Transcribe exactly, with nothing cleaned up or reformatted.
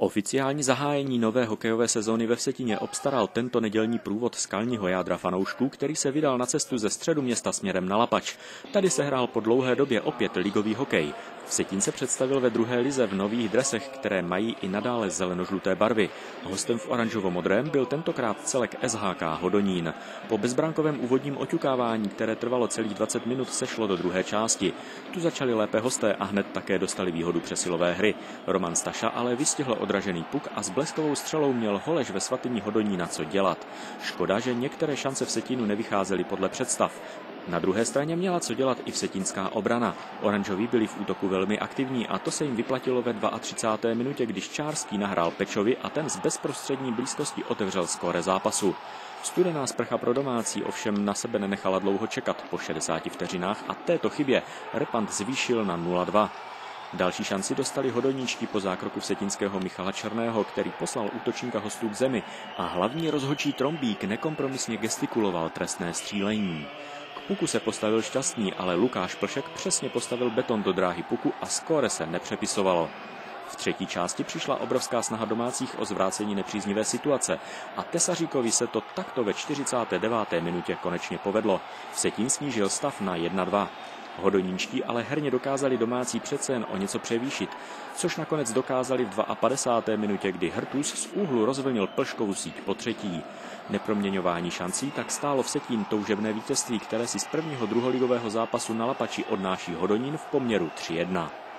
Oficiální zahájení nové hokejové sezóny ve Vsetíně obstaral tento nedělní průvod skalního jádra fanoušků, který se vydal na cestu ze středu města směrem na Lapač. Tady se hrál po dlouhé době opět ligový hokej. Vsetín se představil ve druhé lize v nových dresech, které mají i nadále zelenožluté barvy. Hostem v oranžovo-modrém byl tentokrát celek S H K Hodonín. Po bezbránkovém úvodním oťukávání, které trvalo celých dvacet minut, se šlo do druhé části. Tu začali lépe hosté a hned také dostali výhodu přesilové hry. Roman Staša ale vystihl odražený puk a s bleskovou střelou měl Holeš ve Svatyni Hodonína co dělat. Škoda, že některé šance Vsetínu nevycházely podle představ. Na druhé straně měla co dělat i vsetínská obrana. Oranžoví byli v útoku velmi aktivní a to se jim vyplatilo ve třicáté druhé minutě, když Čárský nahrál Pečovi a ten z bezprostřední blízkosti otevřel skóre zápasu. Studená sprcha pro domácí ovšem na sebe nenechala dlouho čekat. Po šedesáti vteřinách a této chybě repant zvýšil na nula dva. Další šanci dostali hodoníčtí po zákroku vsetínského Michala Černého, který poslal útočníka hostů k zemi a hlavní rozhodčí Trombík nekompromisně gestikuloval trestné střílení. K puku se postavil Šťastný, ale Lukáš Plšek přesně postavil beton do dráhy puku a skóre se nepřepisovalo. V třetí části přišla obrovská snaha domácích o zvrácení nepříznivé situace a Tesaříkovi se to takto ve čtyřicáté deváté minutě konečně povedlo. Vsetín snížil stav na jedna dva. Hodonínští ale herně dokázali domácí přece jen o něco převýšit, což nakonec dokázali v padesáté druhé minutě, kdy Hrtus z úhlu rozvlnil Plškovu síť po třetí. Neproměňování šancí tak stálo Vsetín toužebné vítězství, které si z prvního druholigového zápasu na Lapači odnáší Hodonín v poměru tři jedna.